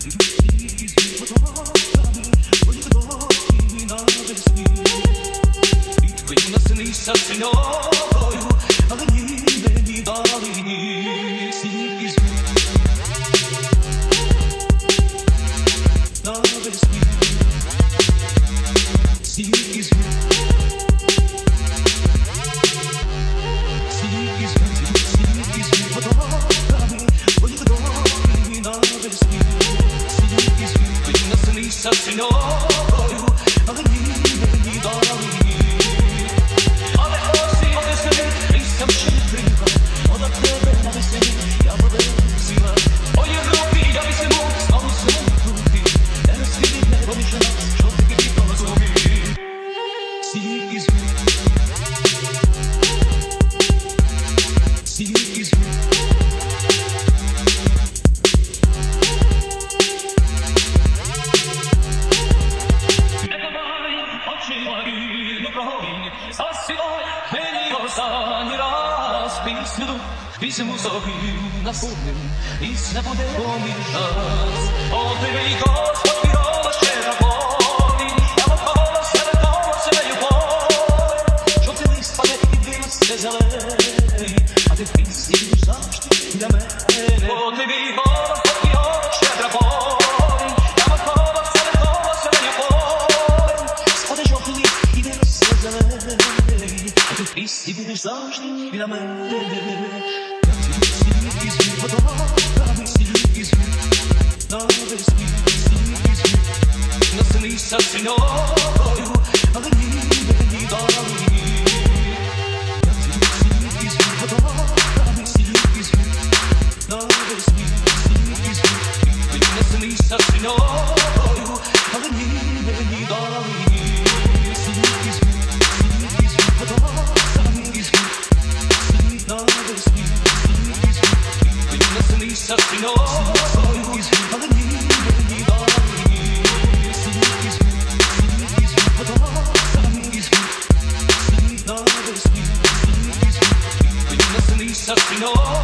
Наснися синьою, але ні, мені дали ні. Сніг і звук навесні. Сніг і звук. Сніг і звук, сніг і звук потоками, мої потоки навесні. Сніг і звук, наснися синьою, але ні, мені дали ні. Пісню собі наповним, пісня буде поміж нас. О, ти мій Господь, вірова щира волі, я навколо себе любов. Жовтий лист паде і виросте зелений, а ти в пісні будеш завжди для мене. О, ти мій Господь, вірова щира волі, я навколо себе любов. Спаде жовтий лист і виросте зелений, а ти в пісні будеш завжди для мене. Сніг і звук потоками, сніг і звук навесні. Сніг і звук наснися синьою, але ні, мені дали ні. Сніг і звук потоками, сніг і звук навесні. Сніг і звук наснися синьою, але ні, мені дали ні. Сніг і звук потоками, сніг і звук навесні. Наснися синьою, але ні, мені дали ні. Сніг і звук потоками, сніг і звук навесні. Сніг і звук наснися синьою.